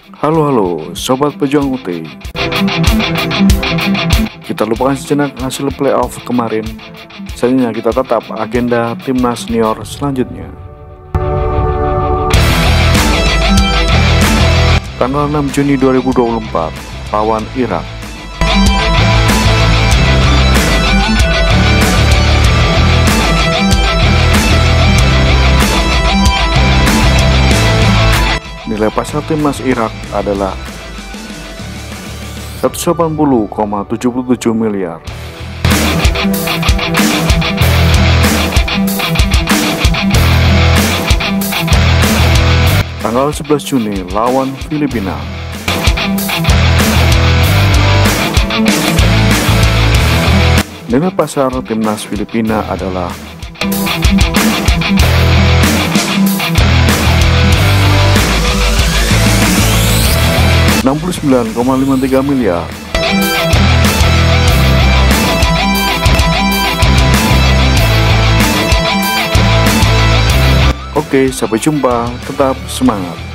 Halo Sobat Pejuang UT. Kita lupakan sejenak hasil playoff kemarin. Selanjutnya kita tetap agenda timnas senior selanjutnya. Tanggal 6 Juni 2024 lawan Irak. Nilai pasar timnas Irak adalah 180,77 miliar. Tanggal 11 Juni lawan Filipina. Nilai pasar timnas Filipina adalah 69,53 miliar. Oke, sampai jumpa. Tetap semangat.